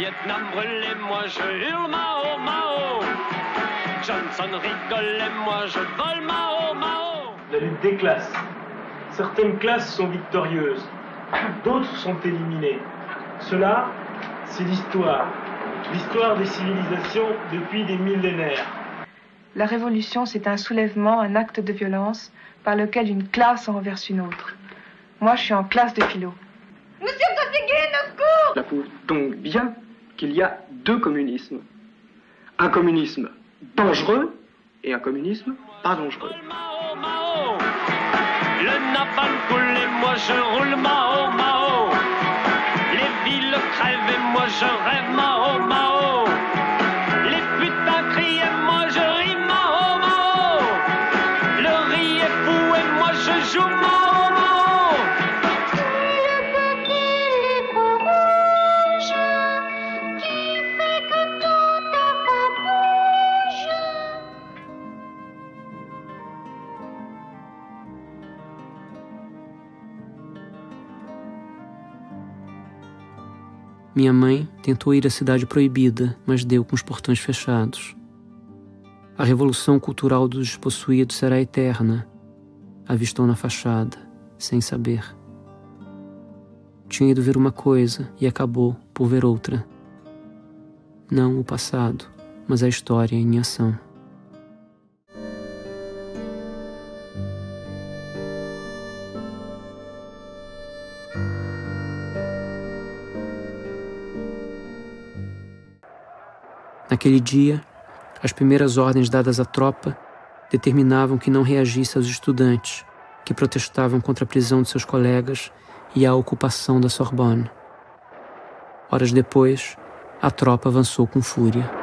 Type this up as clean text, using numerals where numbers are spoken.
Vietnam brûle et moi je hurle Mao, Mao. Johnson rigole et moi je vole Mao, Mao. La lutte des classes. Certaines classes sont victorieuses, d'autres sont éliminées. Cela, c'est l'histoire des civilisations depuis des millénaires. La révolution, c'est un soulèvement, un acte de violence par lequel une classe en renverse une autre. Moi, je suis en classe de philo. Nous sommes fatigués, au secours! Cela prouve donc bien qu'il y a deux communismes. Un communisme dangereux et un communisme pas dangereux. Mao, Mao. Le napalm coule et moi je roule Mao, Mao. Les villes crèvent et moi je rêve Mao, Mao. Les putains crient et moi je ris Mao, Mao. Le riz est fou et moi je joue Mao, Mao. Le petit livre rouge qui fait que tout à fait bouge. Minha mãe tentou ir à cidade proibida, mas deu com os portões fechados. A revolução cultural dos despossuídos será eterna, avistou na fachada, sem saber. Tinha ido ver uma coisa e acabou por ver outra. Não o passado, mas a história em ação. Naquele dia, as primeiras ordens dadas à tropa determinavam que não reagisse aos estudantes que protestavam contra a prisão de seus colegas e a ocupação da Sorbonne. Horas depois, a tropa avançou com fúria.